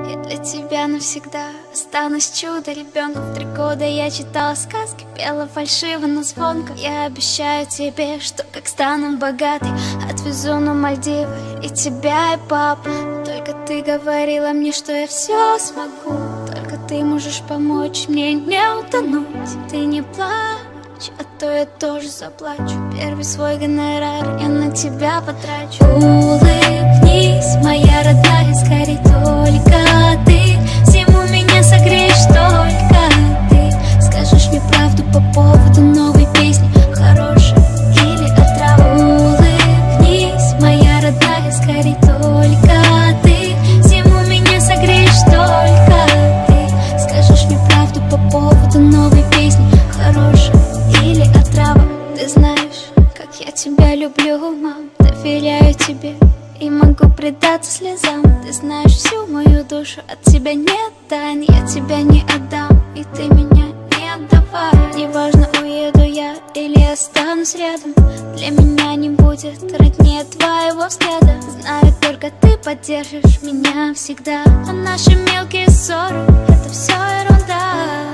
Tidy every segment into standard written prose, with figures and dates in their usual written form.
Я для тебя навсегда останусь чудо-ребенком. В 3 года я читала сказки, пела фальшиво, но звонко. Я обещаю тебе, что как стану богатой, отвезу на Мальдивы и тебя, и папу. Только ты говорила мне, что я все смогу. Только ты можешь помочь мне не утонуть. Ты не плачь, а то я тоже заплачу. Первый свой гонорар я на тебя потрачу. Улыбнись, моя родная, скорей только ты. Зиму меня согреешь только ты. Скажешь мне правду по поводу новой песни, хорошей или отравы. Улыбнись, моя родная, скорей только ты. Зиму меня согреешь только ты. Скажешь мне правду по поводу новой песни, хорошей или отрава. Ты знаешь, как я тебя люблю, мам. Доверяю тебе и могу предаться слезам. Ты знаешь всю мою душу, от тебя нет тайн. Я тебя не отдам, и ты меня не отдавай. Неважно, уеду я или останусь рядом, для меня не будет роднее твоего взгляда. Знаю, только ты поддержишь меня всегда. А наши мелкие ссоры — это все ерунда.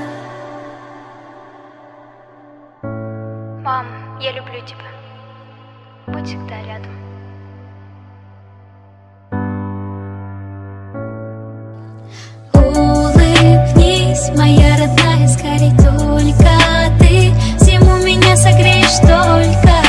Мам, я люблю тебя. Будь всегда рядом. Улыбнись, моя родная, скорей только ты. Зиму меня согреешь только